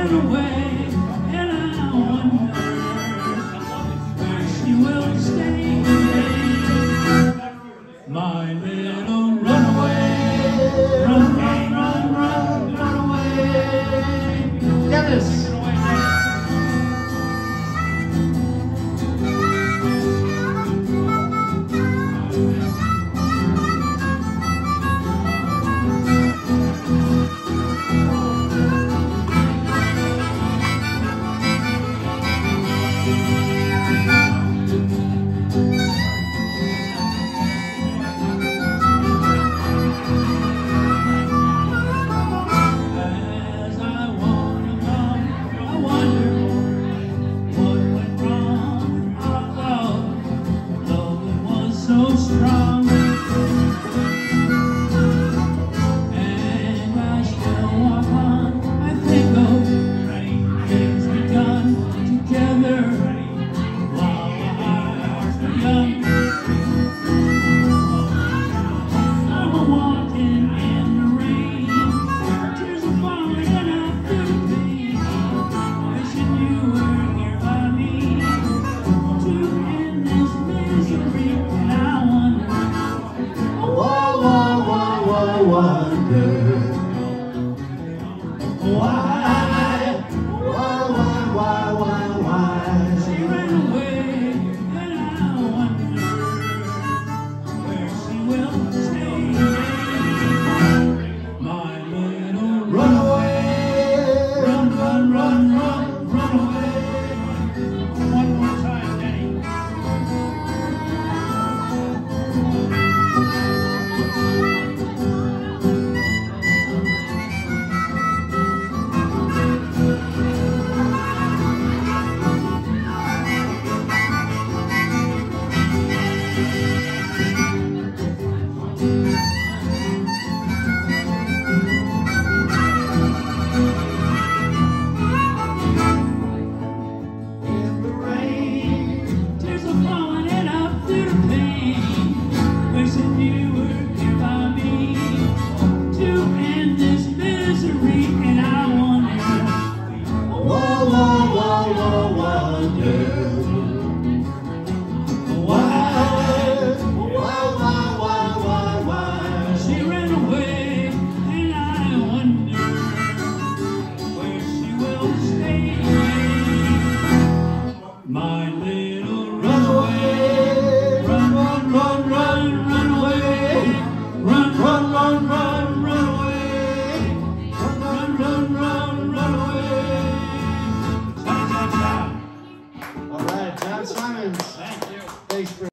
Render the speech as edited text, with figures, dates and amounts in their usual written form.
ran away, and I wonder where she will stay. My little runaway, run, run, run, run, run away. Dennis. So strong, and I still walk on. I think of great things we've done together while our hearts were young. I'm walking in the rain, tears are falling and I feel the pain, wishing you were here by me to end this misery. Wonder why she ran away, and I wonder where she will stay. My little runaway, run, run, run, run, run away. One more time, Denny. My little runaway, run, run, run, run, run away, run, run, run, run, run away, run, run, run, run, run away. All right, John Simons. Thank you. Thanks for